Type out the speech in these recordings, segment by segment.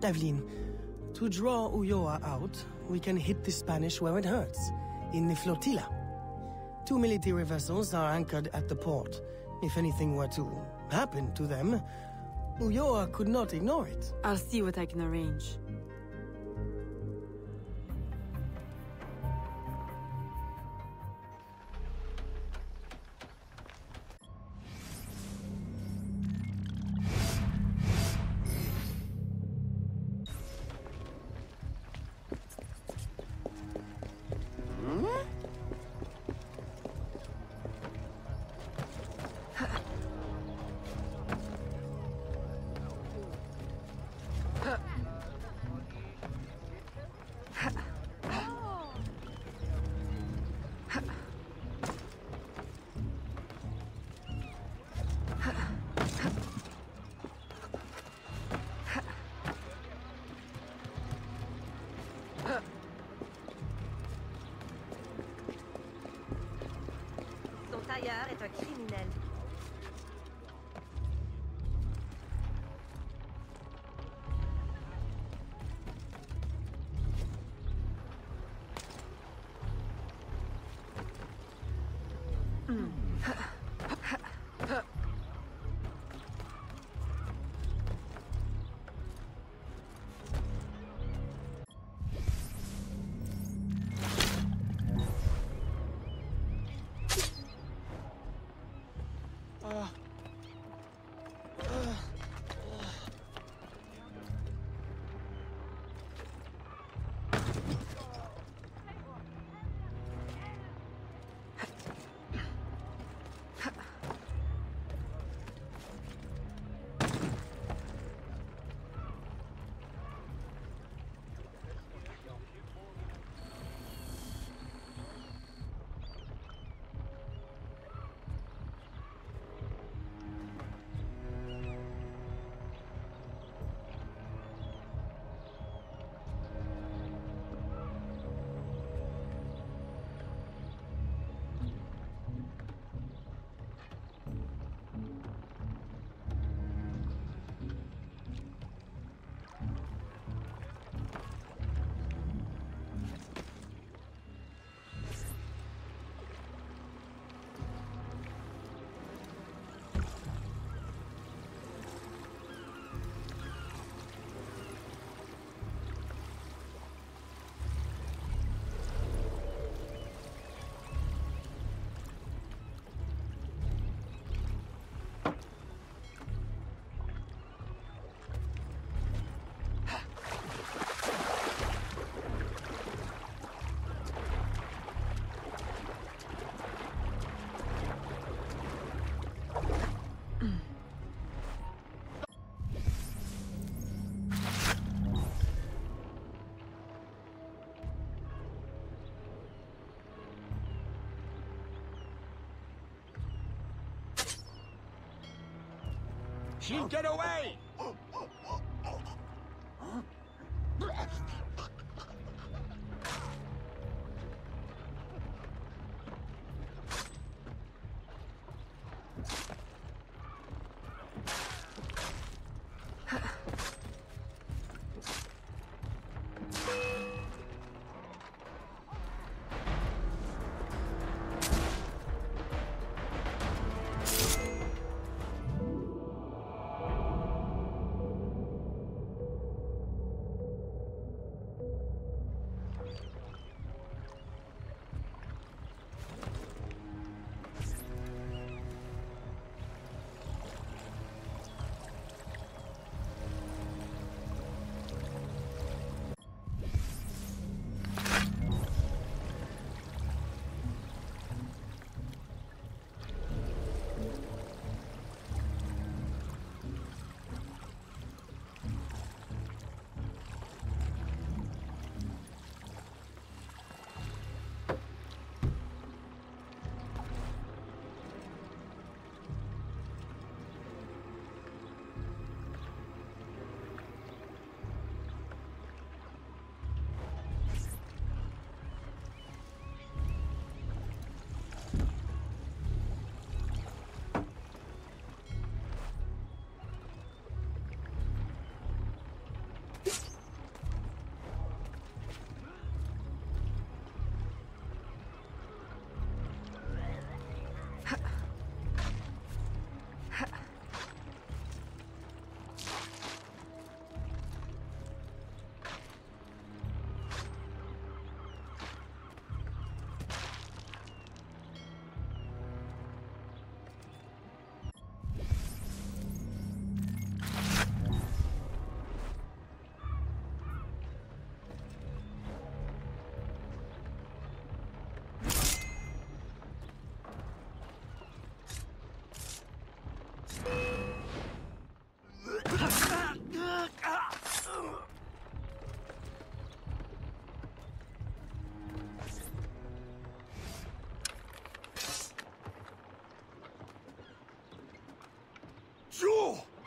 Evelyn, to draw Ulloa out, we can hit the Spanish where it hurts, in the flotilla. 2 military vessels are anchored at the port. If anything were to happen to them, Ulloa could not ignore it. I'll see what I can arrange. Son tailleur est un criminel. She'll get away!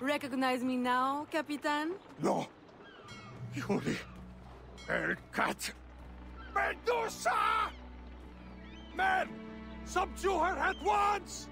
Recognize me now, Capitan? No. Yuri. Hellcat. Medusa! Men! Subdue her at once!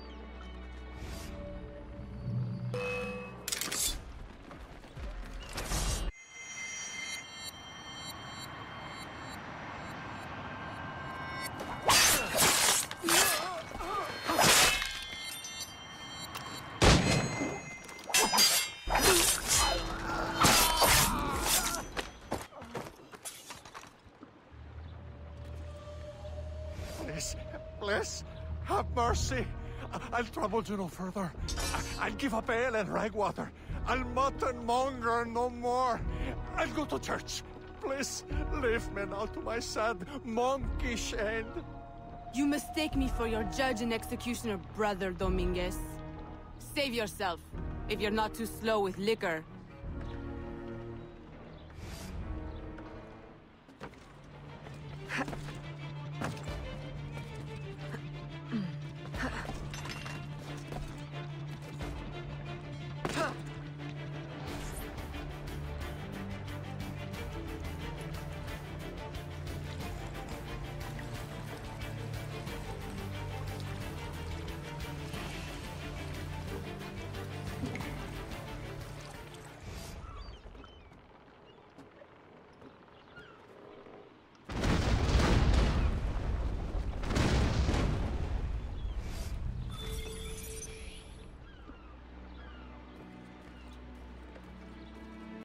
Please, have mercy. I'll trouble you no further. I'll give up ale and ragwater. I'll mutton monger no more. I'll go to church. Please, leave me now to my sad, monkish end. You mistake me for your judge and executioner brother, Dominguez. Save yourself, if you're not too slow with liquor.